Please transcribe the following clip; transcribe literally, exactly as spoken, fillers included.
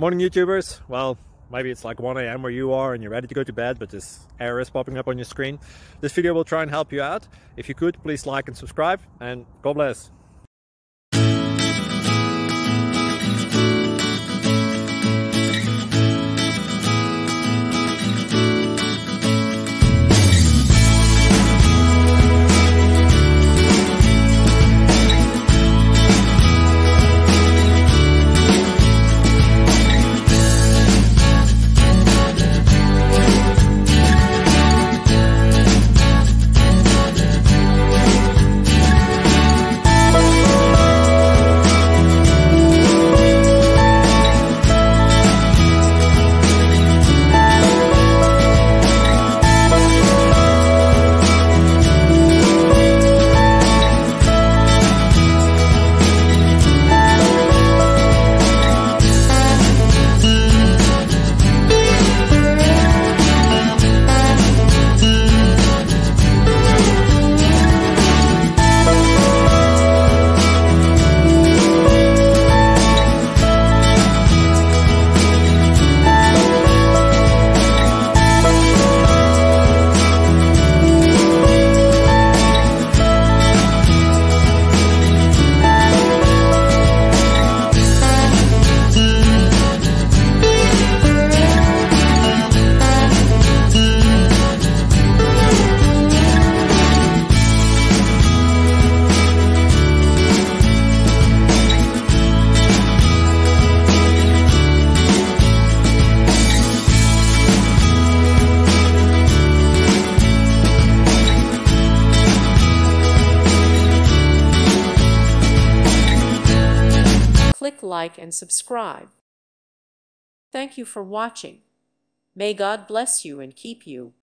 Morning YouTubers. Well, maybe it's like one A M where you are and you're ready to go to bed, but this error is popping up on your screen. This video will try and help you out. If you could, please like and subscribe, and God bless. Click like and subscribe. Thank you for watching. May God bless you and keep you.